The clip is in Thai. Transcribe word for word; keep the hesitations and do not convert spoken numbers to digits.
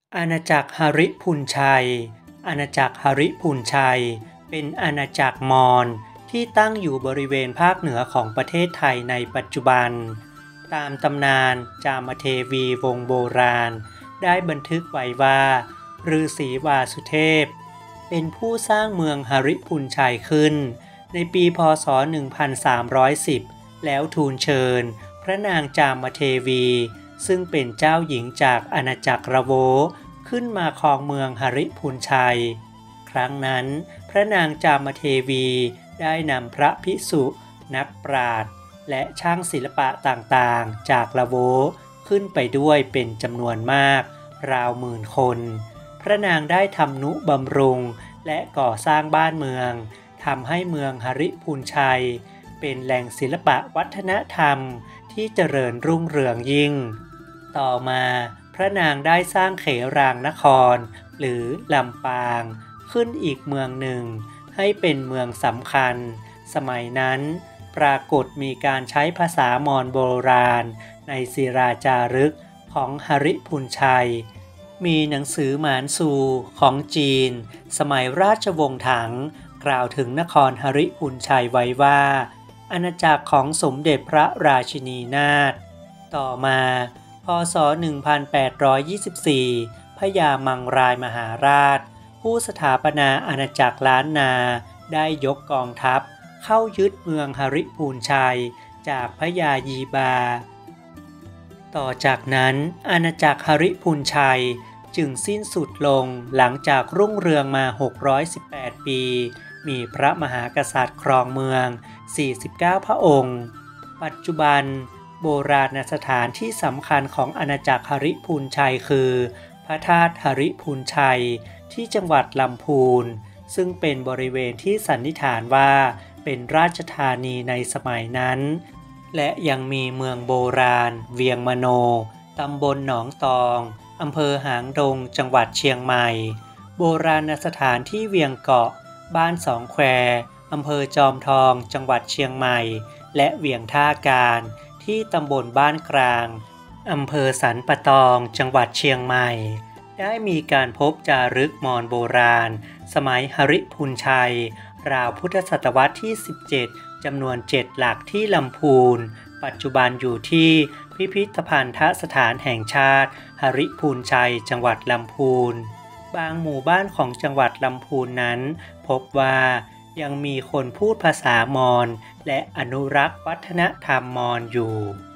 อาณาจักรหฤพุนชัย อาณาจักรหฤพุนชัย เป็นอาณาจักรมอญที่ตั้งอยู่บริเวณภาคเหนือของประเทศไทยในปัจจุบัน ตามตำนานจามเทวีวงศ์โบราณได้บันทึกไว้ว่าฤาษีวาสุเทพเป็นผู้สร้างเมืองหฤพุนชัยขึ้นในปีพ.ศ. หนึ่งพันสามร้อยสิบ แล้วทูลเชิญพระนางจามเทวีซึ่งเป็นเจ้าหญิงจากอาณาจักรระโวขึ้นมาครองเมืองหฤพุนชัยครั้งนั้นพระนางจามเทวีได้นำพระภิกษุนักปราชญ์และช่างศิลปะต่างๆจากละโวขึ้นไปด้วยเป็นจำนวนมากราวหมื่นคนพระนางได้ทำนุบำรุงและก่อสร้างบ้านเมืองทำให้เมืองหฤพุนชัยเป็นแหล่งศิลปะวัฒนธรรมที่เจริญรุ่งเรืองยิ่งต่อมาพระนางได้สร้างเขรางนครหรือลำปางขึ้นอีกเมืองหนึ่งให้เป็นเมืองสำคัญสมัยนั้นปรากฏมีการใช้ภาษามอญโบราณในศิราจารึกของหฤพุนชัยมีหนังสือหมานซูของจีนสมัยราชวงศ์ถังกล่าวถึงนครหฤพุนชัยไว้ว่าอาณาจักรของสมเด็จพระราชินีนาถต่อมาพ.ศ. หนึ่งพันแปดร้อยยี่สิบสี่ พญามังรายมหาราชผู้สถาปนาอาณาจักรล้านนาได้ยกกองทัพเข้ายึดเมืองหฤพุนชัยจากพญายีบาต่อจากนั้นอาณาจักรหฤพุนชัยจึงสิ้นสุดลงหลังจากรุ่งเรืองมาหกร้อยสิบแปดปีมีพระมหากษัตริย์ครองเมืองสี่สิบเก้าพระองค์ปัจจุบันโบราณสถานที่สำคัญของอาณาจักรหฤพุนชัยคือพระธาตุหฤพุนชัยที่จังหวัดลำพูนซึ่งเป็นบริเวณที่สันนิษฐานว่าเป็นราชธานีในสมัยนั้นและยังมีเมืองโบราณเวียงมโนตำบลหนองตองอำเภอหางดงจังหวัดเชียงใหม่โบราณสถานที่เวียงเกาะบ้านสองแควอำเภอจอมทองจังหวัดเชียงใหม่และเวียงท่าการที่ตำบลบ้านกลางอำเภอสันปะตองจังหวัดเชียงใหม่ได้มีการพบจารึกมอญโบราณสมัยหฤพุนชัยราวพุทธศตวรรษที่สิบเจ็ดจำนวนเจ็ดหลักที่ลำพูนปัจจุบันอยู่ที่พิพิธภัณฑสถานแห่งชาติหฤพุนชัยจังหวัดลำพูนบางหมู่บ้านของจังหวัดลำพูนนั้นพบว่ายังมีคนพูดภาษามอญและอนุรักษ์วัฒนธรรมมอญอยู่